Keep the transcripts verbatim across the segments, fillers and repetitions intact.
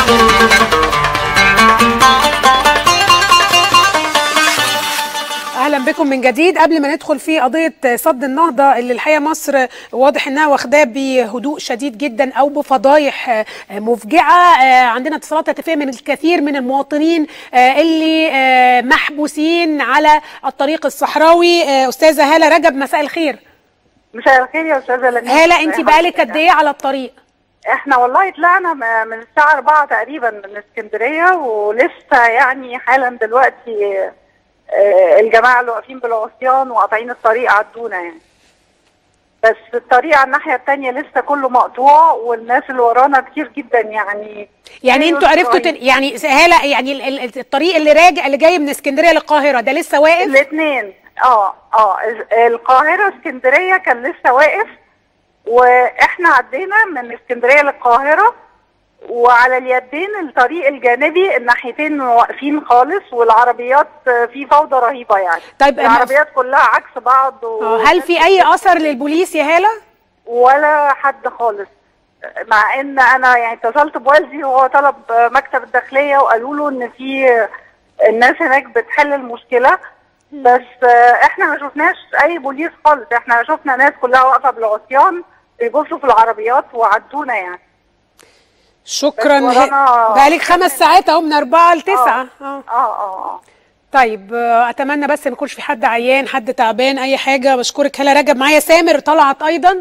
اهلا بكم من جديد. قبل ما ندخل في قضيه سد النهضه اللي الحقيقه مصر واضح انها واخداه بهدوء شديد جدا او بفضايح مفجعه، عندنا اتصالات هاتفيه من الكثير من المواطنين اللي محبوسين على الطريق الصحراوي. استاذه هاله رجب، مساء الخير. مساء الخير يا استاذه لميس. هاله، انت بقالك قد ايه على الطريق؟ احنا والله طلعنا من الساعه أربعة تقريبا من اسكندريه، ولسه يعني حالا دلوقتي الجماعه اللي واقفين بالعصيان وقاطعين الطريق عدونا يعني. بس الطريق على الناحيه الثانيه لسه كله مقطوع، والناس اللي ورانا كتير جدا يعني. يعني انتوا عرفتوا تن... يعني هاله، يعني الطريق اللي راجع اللي جاي من اسكندريه للقاهره ده لسه واقف؟ الاثنين اه اه القاهره اسكندريه كان لسه واقف، واحنا عدينا من اسكندريه للقاهره، وعلى اليدين الطريق الجانبي الناحيتين واقفين خالص، والعربيات في فوضى رهيبه يعني. طيب العربيات كلها عكس بعض. و... هل في اي اثر للبوليس يا هاله؟ ولا حد خالص، مع ان انا يعني اتصلت بوالدي وهو طلب مكتب الداخليه وقالوا له ان في الناس هناك بتحل المشكله، بس احنا ما شفناش اي بوليس خالص. احنا شفنا ناس كلها واقفه بالعصيان بيبصوا في العربيات وعدونا يعني. شكرا. بقالك خمس ساعات اهو من أربعة لتسعة. اه اه اه طيب اتمنى بس ما يكونش في حد عيان، حد تعبان، اي حاجه. بشكرك هاله رجب. معايا سامر طلعت ايضا.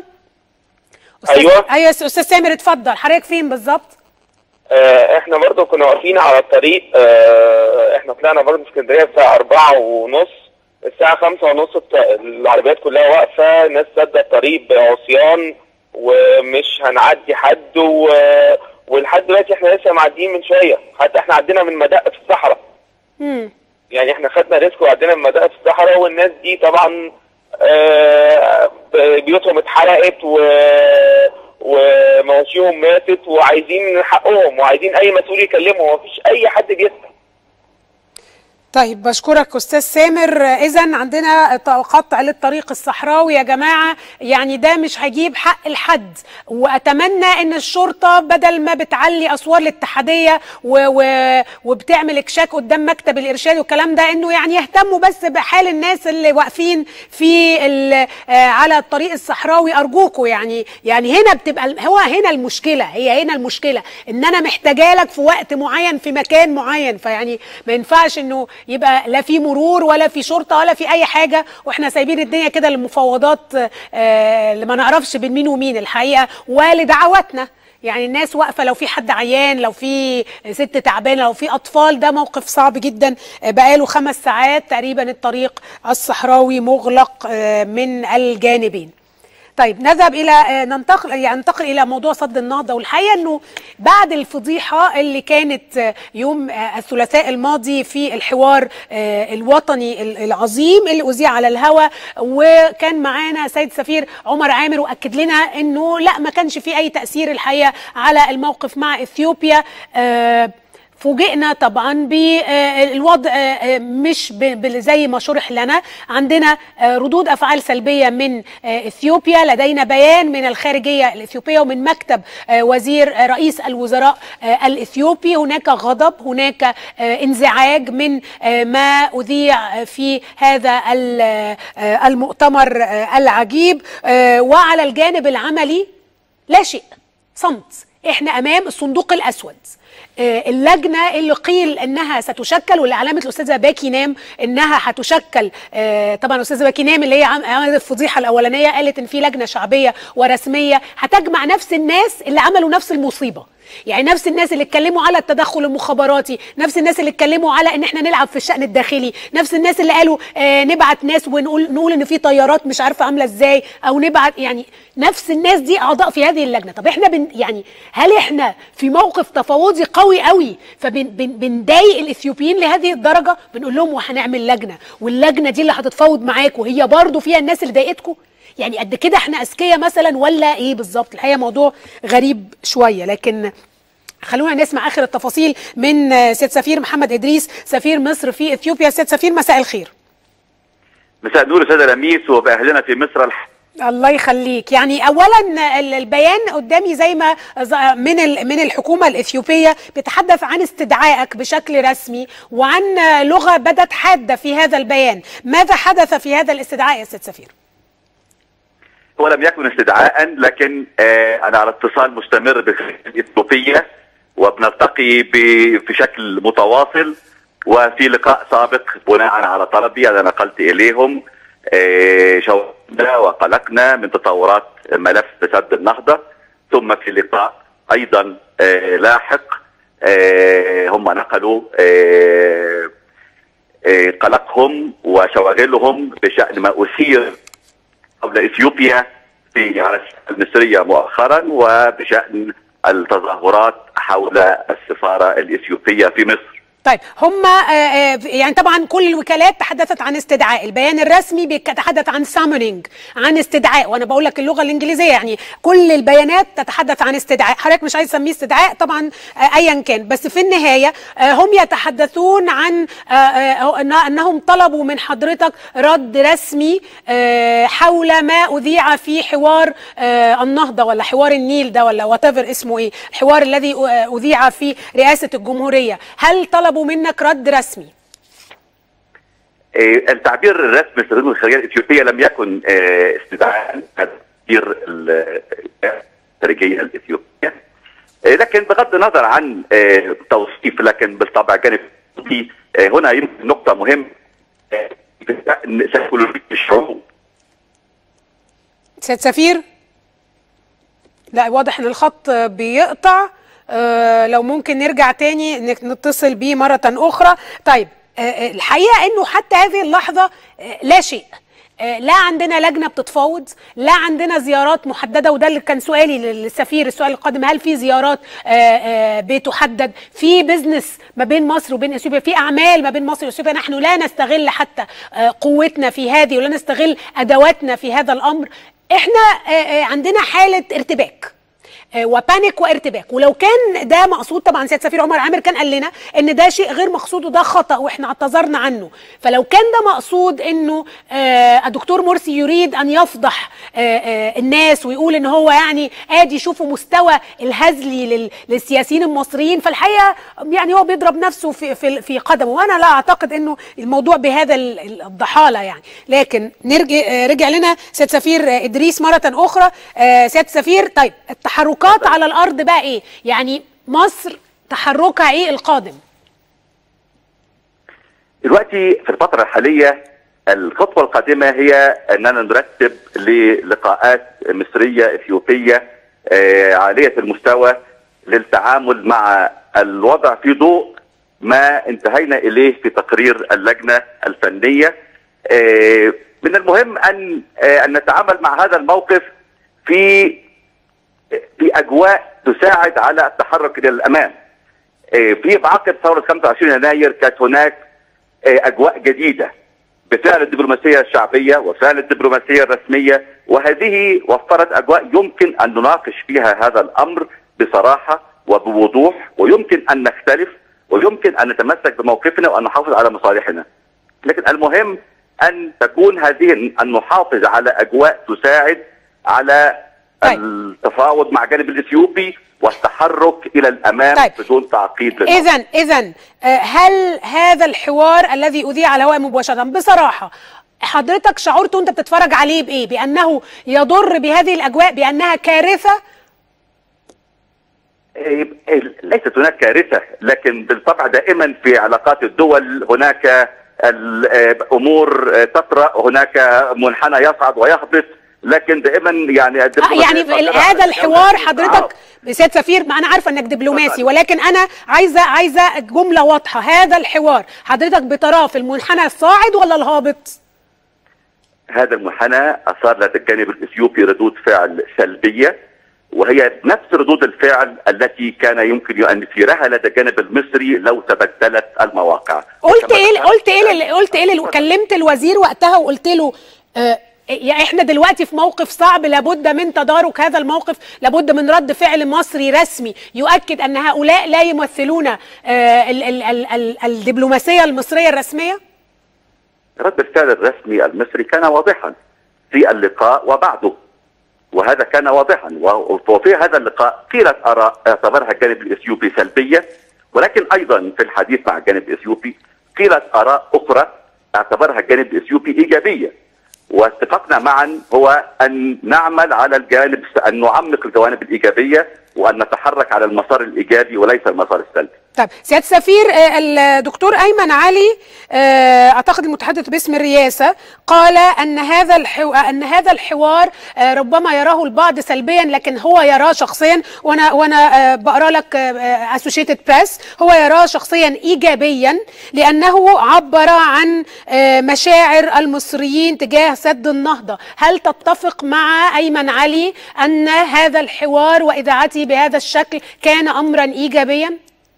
ايوه ايوه استاذ سامر اتفضل. حضرتك فين بالظبط؟ آه احنا برضو كنا واقفين على الطريق. آه احنا طلعنا برضو من اسكندريه الساعه أربعة ونص، الساعه خمسة ونص العربيات كلها واقفه، الناس سادة الطريق بعصيان ومش هنعدي حد، و... ولحد دلوقتي احنا لسه معديين من شويه، حتى احنا عدينا من مدق في الصحراء. امم يعني احنا خدنا ريسك وعدينا من مدق في الصحراء، والناس دي طبعا آه بيوتهم اتحرقت و ومواشيهم ماتت، وعايزين حقهم وعايزين اي مسؤول يكلمهم، ومفيش اي حد بيسمع. طيب بشكرك استاذ سامر. اذا عندنا قطع للطريق الصحراوي يا جماعه، يعني ده مش هيجيب حق الحد، واتمنى ان الشرطه بدل ما بتعلي اسوار الاتحاديه و... و... وبتعمل اكشاك قدام مكتب الارشاد والكلام ده، انه يعني يهتموا بس بحال الناس اللي واقفين في ال... على الطريق الصحراوي. ارجوكوا يعني يعني هنا بتبقى هو هنا المشكله، هي هنا المشكله ان انا محتاجه لك في وقت معين في مكان معين، فيعني ما ينفعش انه يبقى لا في مرور ولا في شرطه ولا في اي حاجه، واحنا سايبين الدنيا كده للمفاوضات آه اللي ما نعرفش بين مين ومين الحقيقه، ولدعواتنا. يعني الناس واقفه، لو في حد عيان، لو في ست تعبانه، لو في اطفال، ده موقف صعب جدا. بقاله خمس ساعات تقريبا الطريق الصحراوي مغلق آه من الجانبين. طيب نذهب الى ننتقل يعني ننتقل الى موضوع سد النهضه. والحقيقه انه بعد الفضيحه اللي كانت يوم الثلاثاء الماضي في الحوار الوطني العظيم اللي اذيع على الهواء، وكان معانا سيد سفير عمر عامر واكد لنا انه لا ما كانش في اي تاثير الحقيقه على الموقف مع اثيوبيا، فوجئنا طبعا بالوضع مش زي ما شرح لنا. عندنا ردود افعال سلبيه من اثيوبيا، لدينا بيان من الخارجيه الاثيوبيه ومن مكتب وزير رئيس الوزراء الاثيوبي. هناك غضب، هناك انزعاج من ما اذيع في هذا المؤتمر العجيب. وعلى الجانب العملي لا شيء، صمت. احنا امام الصندوق الاسود، اللجنه اللي قيل انها ستشكل، واللي علامه الاستاذه باكي نام انها هتشكل. طبعا الاستاذه باكي نام اللي هي عملت الفضيحه الاولانيه قالت ان في لجنه شعبيه ورسميه هتجمع نفس الناس اللي عملوا نفس المصيبه، يعني نفس الناس اللي اتكلموا على التدخل المخابراتي، نفس الناس اللي اتكلموا على ان احنا نلعب في الشأن الداخلي، نفس الناس اللي قالوا آه نبعت ناس ونقول نقول ان في طيارات مش عارفه عامله ازاي، او نبعت، يعني نفس الناس دي اعضاء في هذه اللجنه. طب احنا بن يعني هل احنا في موقف تفاوضي قوي قوي فبنضايق الاثيوبيين لهذه الدرجه؟ بنقول لهم وهنعمل لجنه، واللجنه دي اللي هتتفاوض معاكم هي برضو فيها الناس اللي ضايقتكم؟ يعني قد كده احنا اذكياء مثلا ولا ايه بالظبط؟ الحقيقه موضوع غريب شويه. لكن خلونا نسمع اخر التفاصيل من سيد سفير محمد ادريس سفير مصر في اثيوبيا. سيد سفير مساء الخير. مساء النور استاذه لميس وباهلنا في مصر الله يخليك. يعني اولا البيان قدامي زي ما من من الحكومه الاثيوبيه بيتحدث عن استدعائك بشكل رسمي وعن لغه بدت حاده في هذا البيان. ماذا حدث في هذا الاستدعاء يا سيد سفير؟ هو لم يكن استدعاء، لكن انا على اتصال مستمر بالخارجيه الاثيوبيه وبنلتقي بشكل متواصل، وفي لقاء سابق بناء على طلبي انا نقلت اليهم شوهدنا وقلقنا من تطورات ملف سد النهضه، ثم في لقاء ايضا لاحق هم نقلوا قلقهم وشواغلهم بشان ما اثير حول اثيوبيا في على المصريه مؤخرا، وبشان التظاهرات حول السفاره الاثيوبيه في مصر. طيب هم يعني طبعا كل الوكالات تحدثت عن استدعاء، البيان الرسمي بيتحدث عن سامونينج، عن استدعاء، وانا بقول لك اللغه الانجليزيه يعني كل البيانات تتحدث عن استدعاء. حضرتك مش عايز تسميه استدعاء طبعا ايا كان، بس في النهايه هم يتحدثون عن انهم طلبوا من حضرتك رد رسمي حول ما اذيع في حوار النهضه ولا حوار النيل ده ولا وات ايفر اسمه ايه، الحوار الذي اذيع في رئاسه الجمهوريه. هل طلبوا منك رد رسمي؟ التعبير الرسمي لوزارة الخارجيه الاثيوبيه لم يكن استدعاء تعبير الخارجيه الاثيوبيه، لكن بغض النظر عن توصيف، لكن بالطبع جانب هنا يمكن نقطه مهمه في سيكولوجيه الشعوب. سيد سفير، لا واضح ان الخط بيقطع، أه لو ممكن نرجع تاني نتصل بيه مرة أخرى. طيب أه الحقيقة أنه حتى هذه اللحظة أه لا شيء، أه لا عندنا لجنة بتتفاوض، لا عندنا زيارات محددة، وده اللي كان سؤالي للسفير السؤال القادم، هل في زيارات أه أه بتحدد؟ في بزنس ما بين مصر وبين اثيوبيا، في أعمال ما بين مصر واثيوبيا، نحن لا نستغل حتى أه قوتنا في هذه ولا نستغل أدواتنا في هذا الأمر. احنا أه أه عندنا حالة ارتباك وبانيك وارتباك، ولو كان ده مقصود طبعا سيد سفير عمر عامر كان قال لنا ان ده شيء غير مقصود وده خطأ واحنا اعتذرنا عنه، فلو كان ده مقصود انه آه الدكتور مرسي يريد ان يفضح آه آه الناس ويقول ان هو يعني قاعد يشوفوا مستوى الهزلي للسياسيين المصريين، فالحقيقه يعني هو بيضرب نفسه في في في قدمه، وانا لا اعتقد انه الموضوع بهذا الضحاله يعني. لكن نرجع رجع لنا سيد سفير ادريس مره اخرى. آه سيد سفير، طيب التحركات على الارض بقى ايه؟ يعني مصر تحركها ايه القادم؟ دلوقتي في الفتره الحاليه الخطوه القادمه هي اننا نرتب للقاءات مصريه اثيوبيه عاليه المستوى للتعامل مع الوضع في ضوء ما انتهينا اليه في تقرير اللجنه الفنيه. من المهم ان ان نتعامل مع هذا الموقف في في اجواء تساعد على التحرك الى الامام. في عقب ثوره خمسة وعشرين يناير كانت هناك اجواء جديده بفعل الدبلوماسيه الشعبيه وفعل الدبلوماسيه الرسميه، وهذه وفرت اجواء يمكن ان نناقش فيها هذا الامر بصراحه وبوضوح، ويمكن ان نختلف ويمكن ان نتمسك بموقفنا وان نحافظ على مصالحنا. لكن المهم ان تكون هذه ان نحافظ على اجواء تساعد على طيب. التفاوض مع الجانب الاثيوبي والتحرك الى الامام طيب. بدون تعقيد. اذا اذا هل هذا الحوار الذي اذيع على الهواء مباشره بصراحه حضرتك شعرت وانت بتتفرج عليه بايه؟ بانه يضر بهذه الاجواء، بانها كارثه؟ ليست هناك كارثه، لكن بالطبع دائما في علاقات الدول هناك الامور تطرا، هناك منحنى يصعد ويهبط، لكن دائما يعني آه يعني هذا الحوار حضرتك سيد سفير، ما انا عارفه انك دبلوماسي، ولكن انا عايزه عايزه جمله واضحه، هذا الحوار حضرتك بتراه في المنحنى الصاعد ولا الهابط؟ هذا المنحنى اثار لدى الجانب الاثيوبي ردود فعل سلبيه، وهي نفس ردود الفعل التي كان يمكن ان يثيرها لدى الجانب المصري لو تبدلت المواقع. قلت ايه قلت ايه قلت ايه كلمت الوزير وقتها وقلت له آه يعني احنا دلوقتي في موقف صعب، لابد من تدارك هذا الموقف، لابد من رد فعل مصري رسمي يؤكد ان هؤلاء لا يمثلون ال ال ال ال الدبلوماسيه المصريه الرسميه؟ رد الفعل الرسمي المصري كان واضحا في اللقاء وبعده، وهذا كان واضحا. وفي هذا اللقاء قيلت آراء اعتبرها الجانب الإثيوبي سلبية، ولكن أيضا في الحديث مع الجانب الإثيوبي قيلت آراء أخرى اعتبرها الجانب الإثيوبي إيجابية. واتفقنا معا هو أن نعمل على الجانب، أن نعمق الجوانب الإيجابية وأن نتحرك على المسار الإيجابي وليس المسار السلبي. طيب سيادة السفير، الدكتور أيمن علي أعتقد المتحدث باسم الرئاسة قال أن هذا الحو... أن هذا الحوار ربما يراه البعض سلبيا، لكن هو يراه شخصيا، وأنا وأنا بقرأ لك أسوشيتد بريس، هو يراه شخصيا إيجابيا لأنه عبر عن مشاعر المصريين تجاه سد النهضة. هل تتفق مع أيمن علي أن هذا الحوار وإذاعته بهذا الشكل كان أمرا إيجابيا؟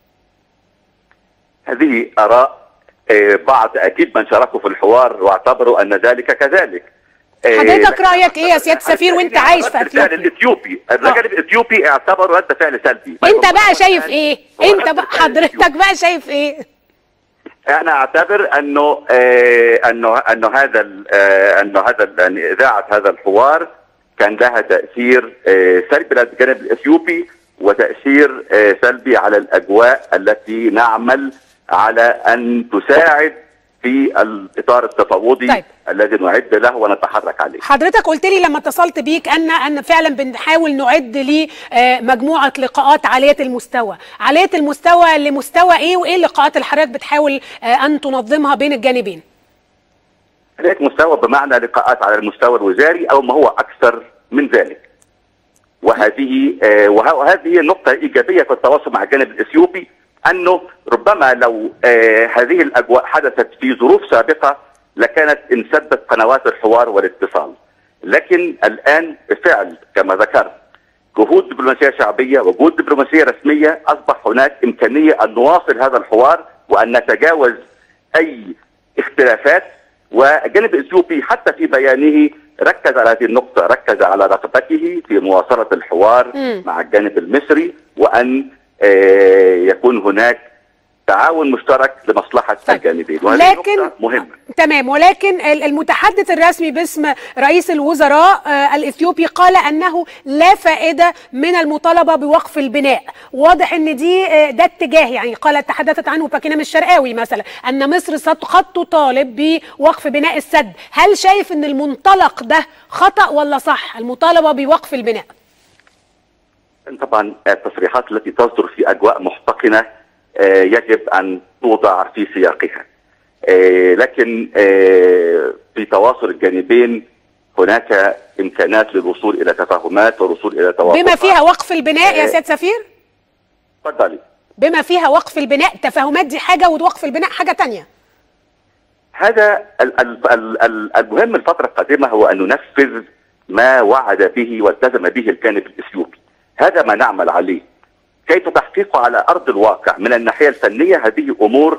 هذه آراء بعض أكيد من شاركوا في الحوار واعتبروا أن ذلك كذلك. حضرتك رأيك إيه يا سيادة السفير وأنت عايش في أثيوبيا؟ الإثيوبي الجانب الإثيوبي اعتبروا رد فعل سلبي. أنت بقى شايف إيه؟ أنت بقى حضرتك بقى شايف إيه؟ أنا أعتبر أنه آه أنه أنه هذا آه أنه هذا يعني إذاعة هذا الحوار كان لها تأثير آه سلبي للجانب الإثيوبي وتأثير آه سلبي على الأجواء التي نعمل على أن تساعد في الإطار التفاوضي طيب. الذي نعد له ونتحرك عليه. حضرتك قلت لي لما اتصلت بيك أن أن فعلا بنحاول نعد لمجموعة لقاءات عالية المستوى، عالية المستوى لمستوى إيه وإيه اللقاءات اللي حضرتك بتحاول أن تنظمها بين الجانبين؟ عالية مستوى بمعنى لقاءات على المستوى الوزاري أو ما هو أكثر من ذلك. وهذه وهذه نقطة إيجابية في التواصل مع الجانب الإثيوبي، أنه ربما لو آه هذه الأجواء حدثت في ظروف سابقة لكانت انسدت قنوات الحوار والاتصال، لكن الآن بفعل كما ذكرت جهود دبلوماسية شعبية وجهود دبلوماسية رسمية أصبح هناك إمكانية أن نواصل هذا الحوار وأن نتجاوز أي اختلافات. والجانب الإثيوبي حتى في بيانه ركز على هذه النقطة، ركز على رغبته في مواصلة الحوار م. مع الجانب المصري وأن يكون هناك تعاون مشترك لمصلحة طيب. الجانبين، وهذه نقطة مهمة. تمام، ولكن المتحدث الرسمي باسم رئيس الوزراء الإثيوبي قال أنه لا فائدة من المطالبة بوقف البناء. واضح أن دي ده اتجاه، يعني قال تحدثت عنه باكينام الشرقاوي مثلا أن مصر قد تطالب بوقف بناء السد. هل شايف أن المنطلق ده خطأ ولا صح، المطالبة بوقف البناء؟ طبعا التصريحات التي تصدر في أجواء محتقنة يجب أن توضع في سياقها، لكن في تواصل الجانبين هناك إمكانات للوصول إلى تفاهمات والوصول إلى توافق بما فيها وقف البناء يا سيادة سفير؟ تفضلي. بما فيها وقف البناء، تفاهمات دي حاجة ووقف البناء حاجة تانية. هذا المهم الفترة القادمة هو أن ننفذ ما وعد به والتزم به الجانب الإثيوبي. هذا ما نعمل عليه. كيف تحقيقه على أرض الواقع من الناحية الفنية هذه أمور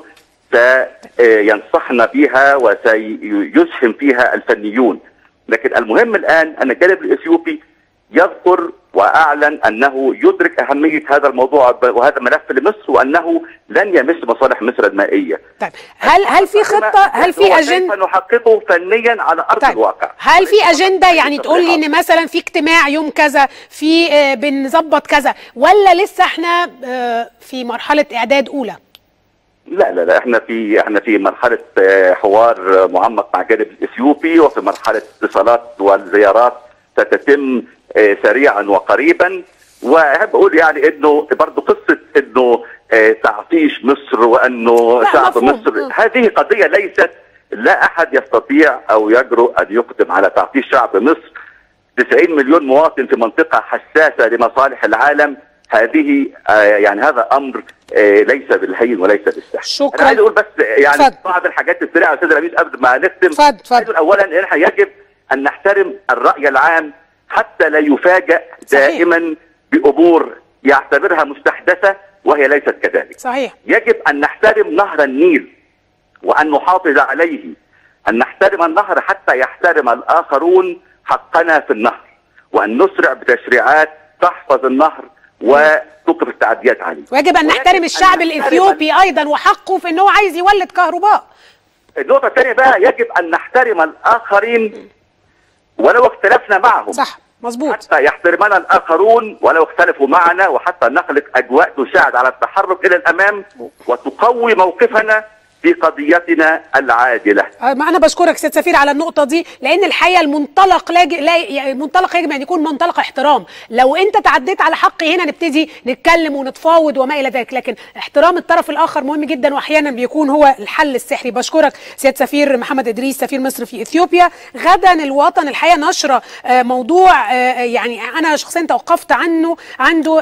سينصحنا بها وسيسهم فيها الفنيون، لكن المهم الآن أن الجانب الإثيوبي يذكر وأعلن أنه يدرك أهمية هذا الموضوع وهذا ملف لمصر وأنه لن يمس مصالح مصر المائية. طيب هل هل في خطة، هل في أجندة كيف نحققه فنيا على أرض طيب. الواقع؟ هل في أجندة يعني تقول لي إن مثلا في اجتماع يوم كذا، في آه بنظبط كذا، ولا لسه احنا آه في مرحلة إعداد أولى؟ لا لا لا احنا في احنا في مرحله حوار معمق مع الجانب الاثيوبي، وفي مرحله اتصالات والزيارات ستتم سريعا وقريبا. واحب اقول يعني انه برضه قصه انه تعطيش مصر وانه شعب مصر، هذه قضيه ليست، لا احد يستطيع او يجرؤ ان يقدم على تعطيش شعب مصر. تسعين مليون مواطن في منطقه حساسه لمصالح العالم، هذه آه يعني هذا امر آه ليس بالهين وليس بالسهل. شكرا. انا عايز اقول بس يعني فد. بعض الحاجات السريعه يا استاذ رميس قبل ما نختم. عايز اولا ان احنا يجب ان نحترم الراي العام حتى لا يفاجأ دائما بامور يعتبرها مستحدثه وهي ليست كذلك. صحيح. يجب ان نحترم نهر النيل وان نحافظ عليه، ان نحترم النهر حتى يحترم الاخرون حقنا في النهر، وان نسرع بتشريعات تحفظ النهر وتوقف التعديات عليه. ويجب ان نحترم الشعب الاثيوبي ايضا وحقه في ان هو عايز يولد كهرباء. النقطه الثانيه بقى، يجب ان نحترم الاخرين ولو اختلفنا معهم. صح مظبوط. حتى يحترمنا الآخرون ولو اختلفوا معنا، وحتى نخلق أجواء تساعد على التحرك إلى الأمام وتقوي موقفنا في قضيتنا العادلة. أنا بشكرك سيد سفير على النقطة دي، لأن الحقيقة المنطلق لاج... لا يعني المنطلق يجب أن يكون منطلق احترام. لو أنت تعديت على حقي هنا نبتدي نتكلم ونتفاوض وما إلى ذلك، لكن احترام الطرف الآخر مهم جدا، وأحيانا بيكون هو الحل السحري. بشكرك سيد سفير محمد إدريس سفير مصر في إثيوبيا. غدا الوطن الحقيقة نشر موضوع يعني أنا شخصيا توقفت عنه، عنده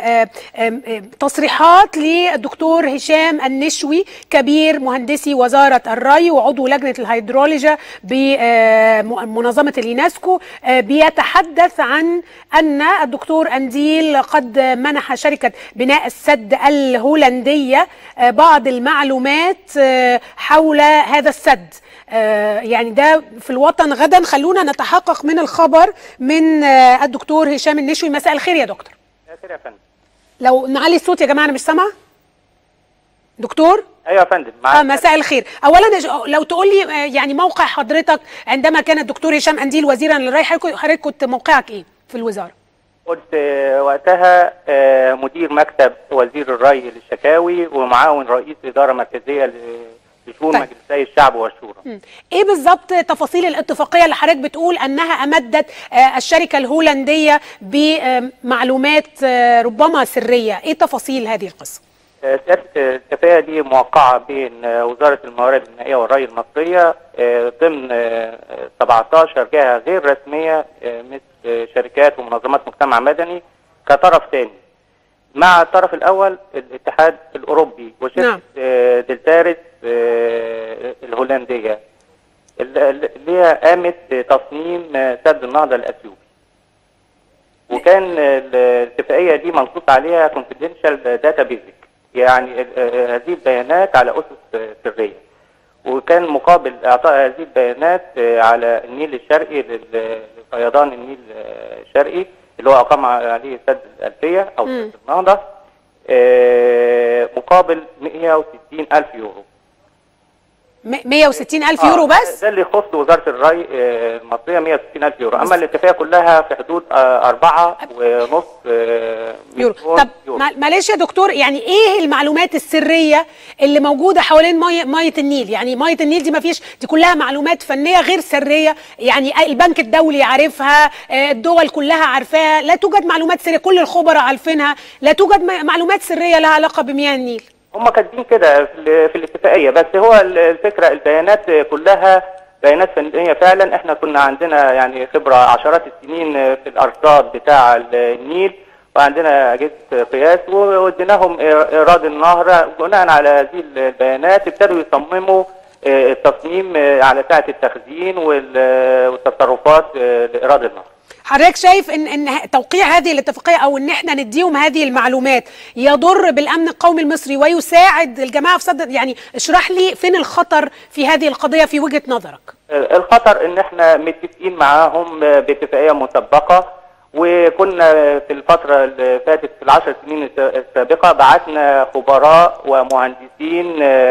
تصريحات للدكتور هشام النشوي كبير مهندسي وزارة الري وعضو لجنة الهيدرولوجيا بمنظمة اليونسكو، بيتحدث عن أن الدكتور أنديل قد منح شركة بناء السد الهولندية بعض المعلومات حول هذا السد. يعني ده في الوطن غدا. خلونا نتحقق من الخبر من الدكتور هشام النشوي. مساء الخير يا دكتور. مساء الخير يا فندم. لو نعلي الصوت يا جماعة أنا مش سامعة. دكتور؟ ايوه يا فندم. اه مساء الخير. اولا لو تقول لي يعني موقع حضرتك عندما كان الدكتور هشام انديل وزيرا للري، حضرتك كنت موقعك ايه في الوزاره؟ كنت وقتها مدير مكتب وزير الري للشكاوي ومعاون رئيس اداره مركزيه لشؤون طيب. مجلسي الشعب والشورى. م. ايه بالظبط تفاصيل الاتفاقيه اللي حضرتك بتقول انها امدت الشركه الهولنديه بمعلومات ربما سريه؟ ايه تفاصيل هذه القصه؟ سياسة الاتفاقية دي موقعة بين وزارة الموارد المائية والري المصرية ضمن سبعتاشر جهة غير رسمية مثل شركات ومنظمات مجتمع مدني كطرف ثاني، مع الطرف الأول الاتحاد الأوروبي وشركة نعم. دلتارس الهولندية اللي هي قامت بتصميم سد النهضة الأثيوبي. وكان الاتفاقية دي منصوص عليها confidential data basic، يعني هذه البيانات على أسس سرية، وكان مقابل إعطاء هذه البيانات على النيل الشرقي لفيضان النيل الشرقي اللي هو أقام عليه سد الألفية أو سد النهضة مقابل مئة وستين ألف يورو. مئة وستين ألف يورو بس؟ ده اللي يخص وزارة الري المصرية مئة وستين ألف يورو، أما الاتفاقية كلها في حدود أربعة ونص يورو. طب معلش يا دكتور، يعني إيه المعلومات السرية اللي موجودة حوالين مية, مية النيل؟ يعني مية النيل دي ما فيش، دي كلها معلومات فنية غير سرية، يعني البنك الدولي عارفها، الدول كلها عارفاها، لا توجد معلومات سرية، كل الخبراء عارفينها، لا توجد معلومات سرية لها علاقة بمياه النيل. هم كاتبين كده في الاتفاقيه، بس هو الفكره البيانات كلها بيانات فنيه فعلا. احنا كنا عندنا يعني خبره عشرات السنين في الارصاد بتاع النيل، وعندنا اجهزه قياس، واديناهم ايراد النهر بناء على هذه البيانات. ابتدوا يصمموا التصميم على ساعه التخزين والتصرفات لايراد النهر. حضرتك شايف ان ان توقيع هذه الاتفاقيه او ان احنا نديهم هذه المعلومات يضر بالامن القومي المصري ويساعد الجماعه في صد، يعني اشرح لي فين الخطر في هذه القضيه في وجهه نظرك؟ الخطر ان احنا متفقين معاهم باتفاقيه مسبقه، وكنا في الفتره اللي فاتت في العشر سنين السابقه بعثنا خبراء ومهندسين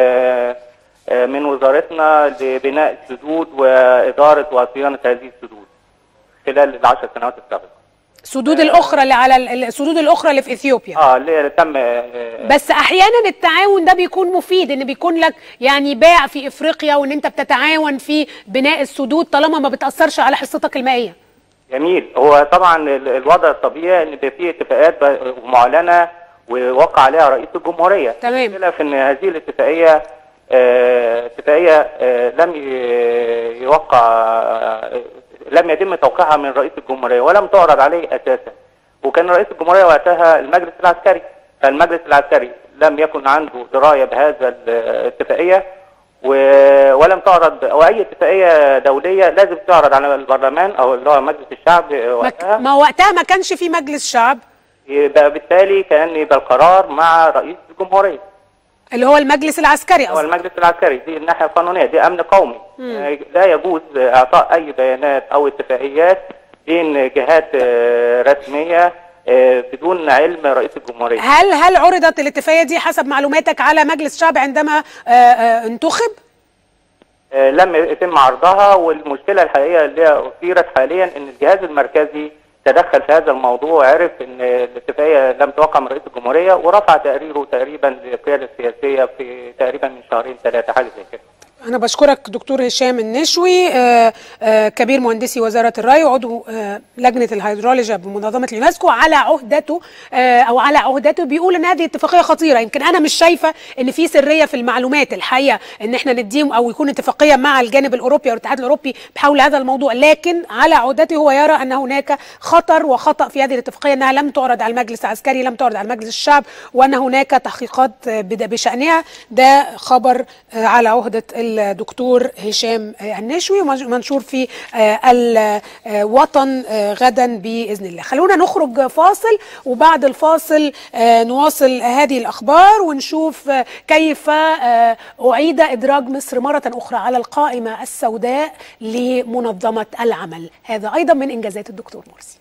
من وزارتنا لبناء السدود واداره وصيانه هذه السدود خلال العشر سنوات السابقه. السدود الاخرى اللي على السدود الاخرى اللي في اثيوبيا. اه اللي تم. بس احيانا التعاون ده بيكون مفيد، ان بيكون لك يعني باع في افريقيا وان انت بتتعاون في بناء السدود طالما ما بتاثرش على حصتك المائيه. جميل. هو طبعا الوضع الطبيعي ان في اتفاقات معلنه ووقع عليها رئيس الجمهوريه. تمام. في ان هذه الاتفاقيه آه اتفاقيه آه لم يوقع آه لم يتم توقيعها من رئيس الجمهوريه ولم تعرض عليه اساسا، وكان رئيس الجمهوريه وقتها المجلس العسكري، فالمجلس العسكري لم يكن عنده درايه بهذا الاتفاقيه ولم تعرض، واي اتفاقيه دوليه لازم تعرض على البرلمان او اللي هو مجلس الشعب وقتها. ما وقتها ما كانش في مجلس شعب، يبقى بالتالي كان يبقى القرار مع رئيس الجمهوريه اللي هو المجلس العسكري. هو المجلس العسكري، دي الناحيه القانونيه، دي امن قومي. مم. لا يجوز اعطاء اي بيانات او اتفاقيات بين جهات رسميه بدون علم رئيس الجمهوريه. هل هل عرضت الاتفاقيه دي حسب معلوماتك على مجلس الشعب عندما انتخب؟ لم يتم عرضها. والمشكله الحقيقيه اللي هي اثيرت حاليا ان الجهاز المركزي تدخل في هذا الموضوع وعرف ان الاتفاقيه لم توقع من رئيس الجمهوريه ورفع تقريره تقريبا للقياده السياسيه في تقريبا من شهرين ثلاثه حاجه زي كده. أنا بشكرك دكتور هشام النشوي، آآ آآ كبير مهندسي وزارة الري وعضو لجنة الهيدرولوجيا بمنظمة اليونسكو، على عهدته أو على عهدته بيقول إن هذه اتفاقية خطيرة. يمكن أنا مش شايفة إن في سرية في المعلومات الحقيقة إن إحنا نديهم أو يكون اتفاقية مع الجانب الأوروبي أو الاتحاد الأوروبي بحول هذا الموضوع، لكن على عهدته هو يرى أن هناك خطر وخطأ في هذه الاتفاقية، أنها لم تعرض على المجلس العسكري، لم تعرض على مجلس الشعب، وأن هناك تحقيقات بشأنها. ده خبر على عهدة الدكتور هشام النشوي ومنشور في الوطن غدا بإذن الله. خلونا نخرج فاصل، وبعد الفاصل نواصل هذه الأخبار ونشوف كيف أعيد إدراج مصر مرة أخرى على القائمة السوداء لمنظمة العمل. هذا أيضا من إنجازات الدكتور مرسي.